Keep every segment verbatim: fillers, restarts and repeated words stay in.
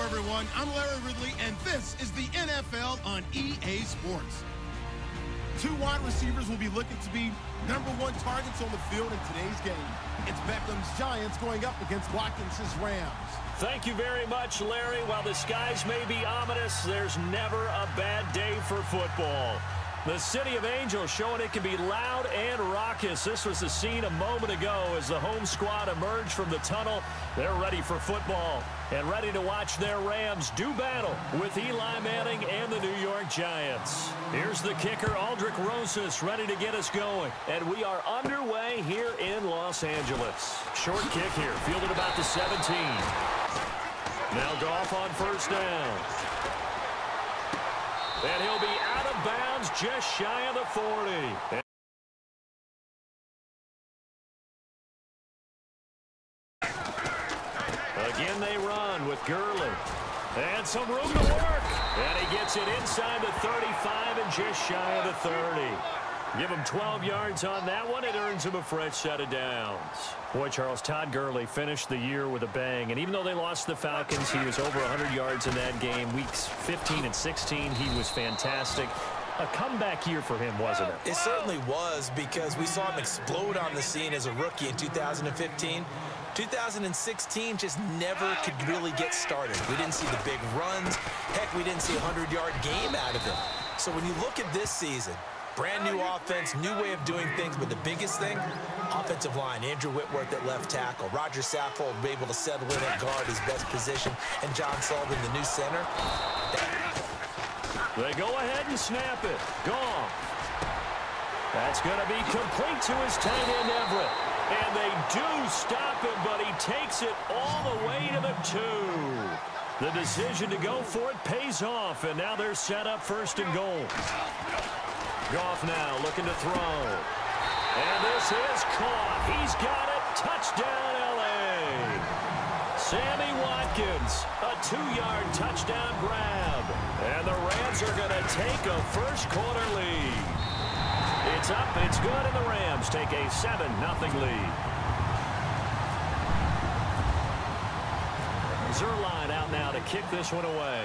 everyone. I'm Larry Ridley, and this is the N F L on E A Sports. Two wide receivers will be looking to be number one targets on the field in today's game. It's Beckham's Giants going up against Watkins' Rams. Thank you very much, Larry. While the skies may be ominous, there's never a bad day for football. The City of Angels showing it can be loud and raucous. This was the scene a moment ago as the home squad emerged from the tunnel. They're ready for football and ready to watch their Rams do battle with Eli Manning and the New York Giants. Here's the kicker, Aldrick Rosas, ready to get us going. And we are underway here in Los Angeles. Short kick here, fielded about the seventeen. Now Goff on first down. And he'll be out of bounds just shy of the forty. Again they run with Gurley. And some room to work. And he gets it inside the thirty-five and just shy of the thirty. Give him twelve yards on that one. It earns him a fresh set of downs. Boy, Charles, Todd Gurley finished the year with a bang. And even though they lost the Falcons, he was over one hundred yards in that game. Weeks fifteen and sixteen, he was fantastic. A comeback year for him, wasn't it? It certainly was, because we saw him explode on the scene as a rookie in two thousand fifteen. two thousand sixteen just never could really get started. We didn't see the big runs. Heck, we didn't see a hundred-yard game out of him. So when you look at this season, brand new offense, new way of doing things, but the biggest thing, offensive line. Andrew Whitworth at left tackle. Roger Saffold able to settle in at guard, his best position, and John Sullivan, the new center. They go ahead and snap it. Goff. That's going to be complete to his tight end, Everett. And they do stop him, but he takes it all the way to the two. The decision to go for it pays off, and now they're set up first and goal. Goff now looking to throw. And this is caught. He's got it. Touchdown, L A. Sammy Watkins, a two-yard touchdown grab. And the Rams are going to take a first-quarter lead. It's up, it's good, and the Rams take a seven nothing lead. Zuerlein out now to kick this one away.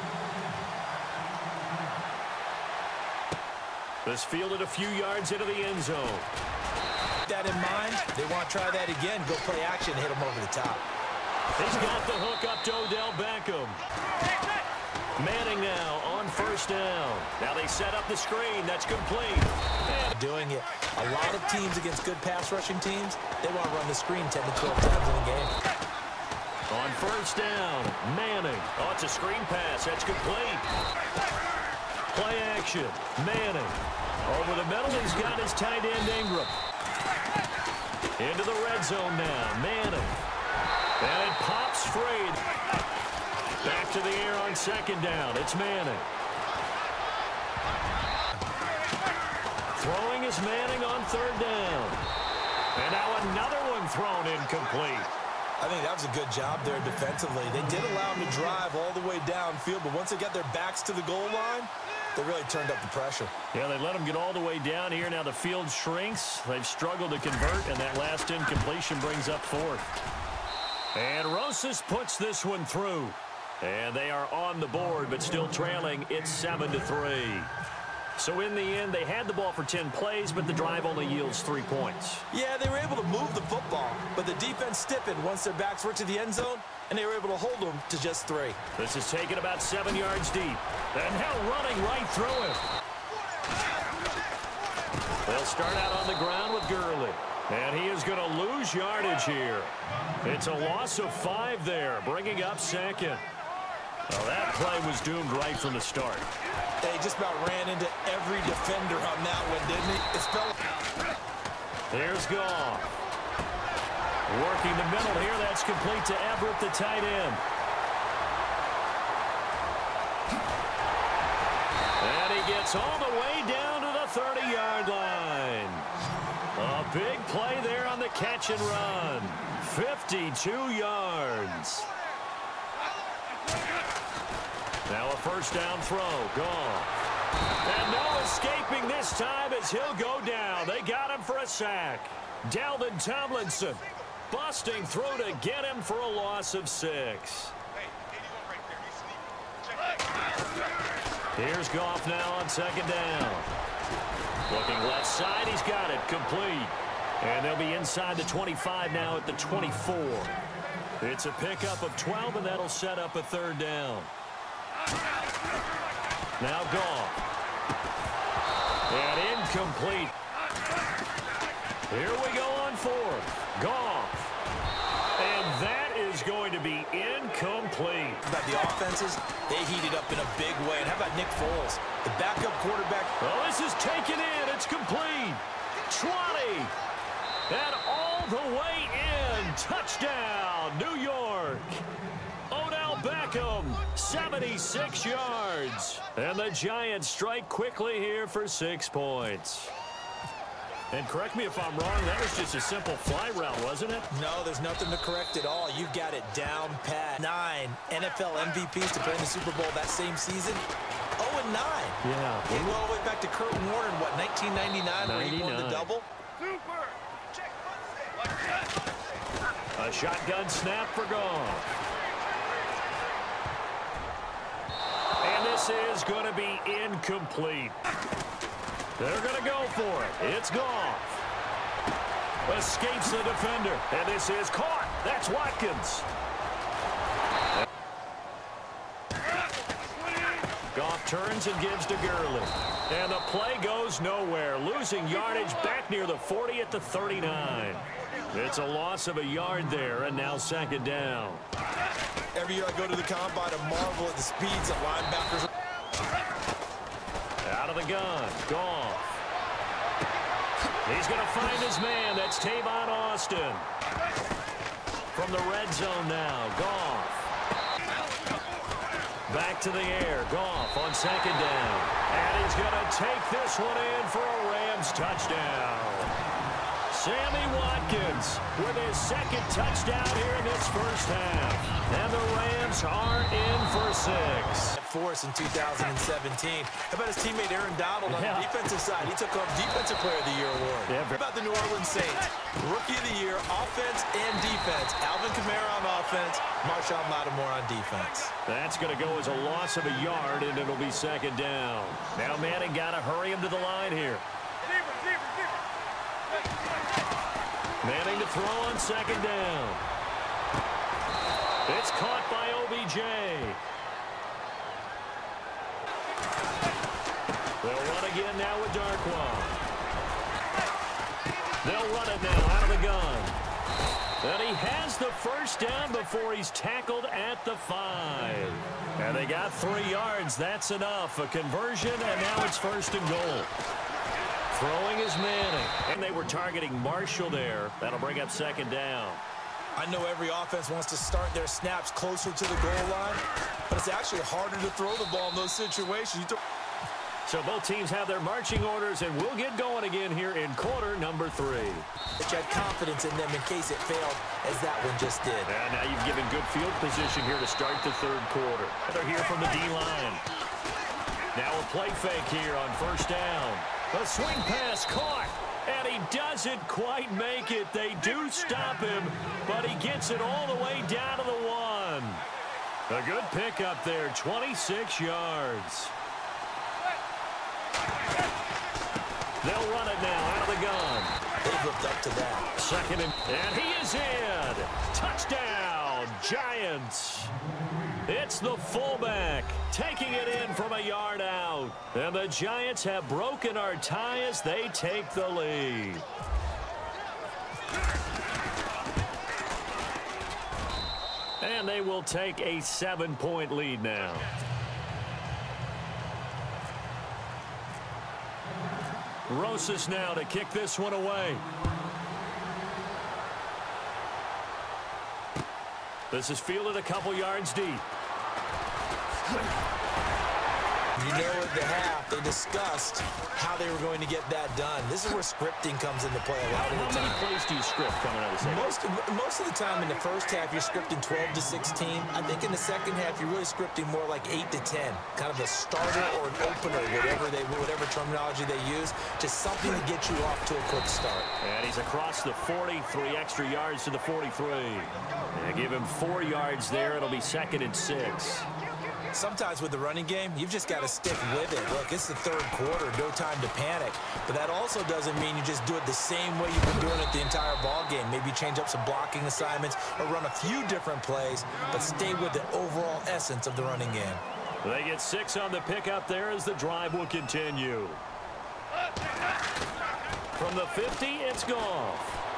This fielded a few yards into the end zone. That in mind, they want to try that again. Go play action, hit him over the top. He's got the hook up to Odell Beckham. Manning now on first down. Now they set up the screen. That's complete. And doing it. A lot of teams against good pass rushing teams, they want to run the screen ten to twelve times in a game. On first down, Manning. Oh, it's a screen pass. That's complete. Play action. Manning. Over the middle, he's got his tight end Ingram. Into the red zone now. Manning. And it pops free. Back to the air on second down. It's Manning. Throwing is Manning on third down. And now another one thrown incomplete. I think that was a good job there defensively. They did allow him to drive all the way downfield, but once they got their backs to the goal line, they really turned up the pressure. Yeah, they let them get all the way down here. Now the field shrinks. They've struggled to convert, and that last incompletion brings up fourth. And Rosas puts this one through. And they are on the board, but still trailing. It's seven to three. So in the end, they had the ball for ten plays, but the drive only yields three points. Yeah, they were able to move the football, but the defense stiffened once their backs were to the end zone, and they were able to hold them to just three. This is taken about seven yards deep. And now running right through him. They'll start out on the ground with Gurley. And he is going to lose yardage here. It's a loss of five there, bringing up second. Well, that play was doomed right from the start. They just about ran into every defender on that one, didn't he? It's fell. Here's Goff. Working the middle here. That's complete to Everett, the tight end. And he gets all the way down to the thirty-yard line. A big play there on the catch and run. fifty-two yards. Now a first down throw. Goff. And no escaping this time as he'll go down. They got him for a sack. Dalvin Tomlinson busting through to get him for a loss of six. Here's Goff now on second down. Looking left side, he's got it, complete. And they'll be inside the twenty-five now at the twenty-four. It's a pickup of twelve, and that'll set up a third down. Now Goff. And incomplete. Here we go on fourth. Goff. And that is going to be incomplete. About the offenses, they heated up in a big way. And how about Nick Foles, the backup quarterback? Oh, this is taken in. It's complete. twenty. And all the way in. Touchdown, New York. Odell Beckham, seventy-six yards. And the Giants strike quickly here for six points. And correct me if I'm wrong, that was just a simple fly route, wasn't it? No, there's nothing to correct at all. You've got it down pat. Nine N F L M V Ps to play in the Super Bowl that same season. oh and nine. Yeah. They go all the way back to Kurt Warner in, what, nineteen ninety-nine, where he won the double? A shotgun snap for Goff. And this is going to be incomplete. They're going to go for it. It's Goff. Escapes the defender. And this is caught. That's Watkins. Goff turns and gives to Gurley. And the play goes nowhere. Losing yardage back near the forty at the thirty-nine. It's a loss of a yard there, and now second down. Every year I go to the combine and marvel at the speeds of linebackers. Out of the gun, Goff. He's going to find his man. That's Tavon Austin. From the red zone now, Goff. Back to the air, Goff on second down. And he's going to take this one in for a Rams touchdown. Sammy Watkins with his second touchdown here in this first half. And the Rams are in for six. For us in two thousand seventeen. How about his teammate Aaron Donald on yeah. the defensive side? He took home Defensive Player of the Year award. Yeah, How about the New Orleans Saints? Rookie of the Year, offense and defense. Alvin Kamara on offense, Marshawn Lattimore on defense. That's going to go as a loss of a yard, and it'll be second down. Now Manning got to hurry him to the line here. Manning to throw on second down. It's caught by O B J. They'll run again now with Darkwa. They'll run it now out of the gun. And he has the first down before he's tackled at the five. And they got three yards. That's enough. A conversion, and now it's first and goal. Throwing is Manning. And they were targeting Marshall there. That'll bring up second down. I know every offense wants to start their snaps closer to the goal line, but it's actually harder to throw the ball in those situations. You So both teams have their marching orders, and we'll get going again here in quarter number three. Which had confidence in them in case it failed, as that one just did. And now you've given good field position here to start the third quarter. They're here from the D-line. Now a play fake here on first down. A swing pass caught, and he doesn't quite make it. They do stop him, but he gets it all the way down to the one. A good pickup there, twenty-six yards. They'll run it now out of the gun. They've looked up to that. Second and, and he is in. Touchdown, Giants. It's the fullback taking it in from a yard out. And the Giants have broken our tie as they take the lead. And they will take a seven-point lead now. Rosas now to kick this one away. This is fielded a couple yards deep. You know at the half, they discussed how they were going to get that done. This is where scripting comes into play a lot of the How time. many plays do you script coming out of the second? Most of, most of the time in the first half, you're scripting twelve to sixteen. I think in the second half, you're really scripting more like eight to ten. Kind of a starter or an opener, whatever they, whatever terminology they use. Just something to get you off to a quick start. And he's across the forty, three extra yards to the forty-three. And give him four yards there. It'll be second and six. Sometimes with the running game, you've just got to stick with it. Look, it's the third quarter, no time to panic. But that also doesn't mean you just do it the same way you've been doing it the entire ball game. Maybe change up some blocking assignments or run a few different plays, but stay with the overall essence of the running game. They get six on the pickup there as the drive will continue. From the fifty, it's Goff.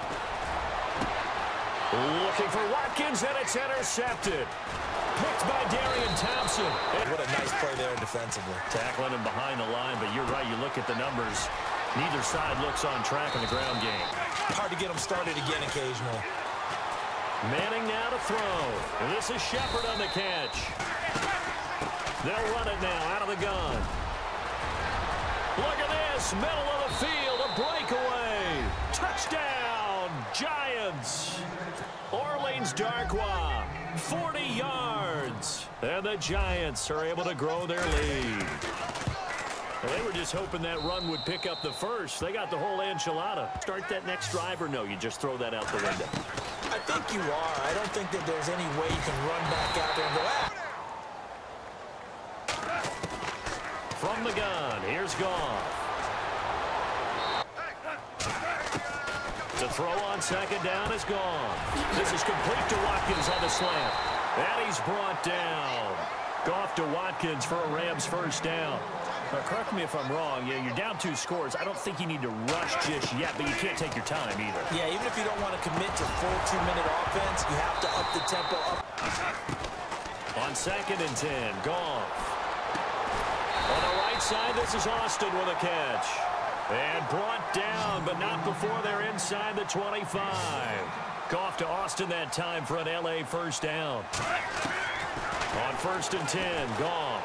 Looking for Watkins, and it's intercepted. Picked by Darian Thompson. What a nice play there defensively. Tackling him behind the line, but you're right. You look at the numbers. Neither side looks on track in the ground game. Hard to get them started again occasionally. Manning now to throw. This is Shepard on the catch. They'll run it now out of the gun. Look at this. Middle of the field. A breakaway. Touchdown, Giants. Orleans Darkwa. forty yards. And the Giants are able to grow their lead. Well, they were just hoping that run would pick up the first. They got the whole enchilada. Start that next drive, or no, you just throw that out the window? I think you are. I don't think that there's any way you can run back out there and go, ah. From the gun, here's Goff. To throw on second down is Goff. This is complete to Watkins on the slant. And he's brought down. Goff to Watkins for a Rams first down. Now, correct me if I'm wrong. Yeah, you're down two scores. I don't think you need to rush just yet, but you can't take your time either. Yeah, even if you don't want to commit to full two-minute offense, you have to up the tempo up. On second and ten, Goff. On the right side, this is Austin with a catch. And brought down, but not before they're inside the twenty-five. Goff to Austin that time for an L A first down. On first and ten, Goff.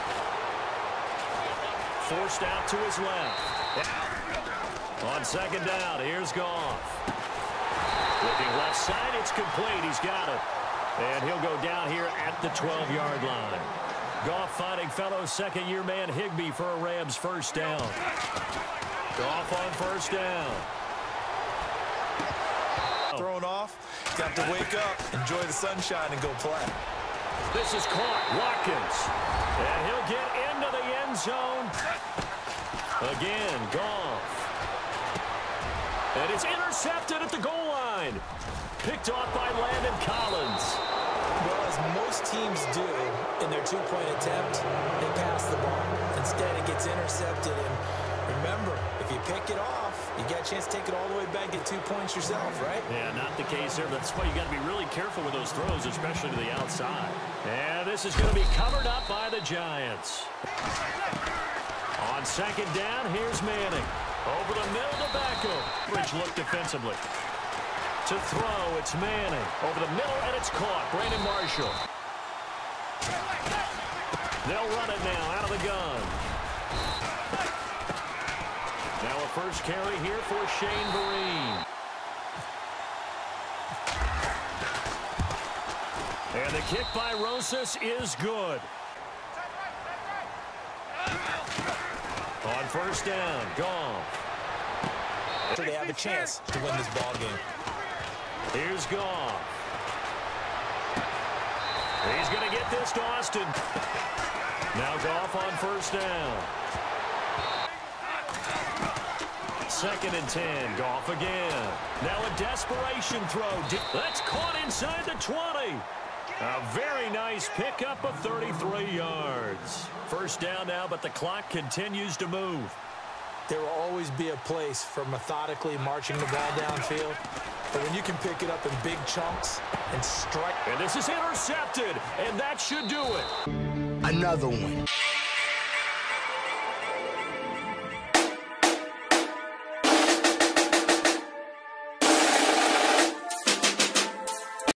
Forced out to his left. On second down, here's Goff. Looking left side, it's complete. He's got it. And he'll go down here at the twelve-yard line. Goff finding fellow second-year man Higbee for a Rams first down. Goff on first down. Thrown off. Got to wake up, enjoy the sunshine, and go play. This is caught. Watkins. And he'll get into the end zone. Again, Goff. And it's intercepted at the goal line. Picked off by Landon Collins. Well, as most teams do in their two-point attempt, they pass the ball. Instead, it gets intercepted. And remember, if you pick it off, you got a chance to take it all the way back, get two points yourself, right? Yeah, not the case there. That's why you got to be really careful with those throws, especially to the outside. And this is going to be covered up by the Giants. On second down, here's Manning. Over the middle to Beckham. Bridge look defensively. To throw, it's Manning. Over the middle, and it's caught. Brandon Marshall. They'll run it now out of the gun. Now a first carry here for Shane Vereen. And the kick by Rosas is good. On first down, Goff. So they have a chance to win this ball game. Here's Goff. He's going to get this to Austin. Now Goff on first down. Second and ten, Goff again. Now a desperation throw. That's caught inside the twenty. A very nice pickup of thirty-three yards. First down now, but the clock continues to move. There will always be a place for methodically marching the ball downfield. But when you can pick it up in big chunks and strike. And this is intercepted, and that should do it. Another one.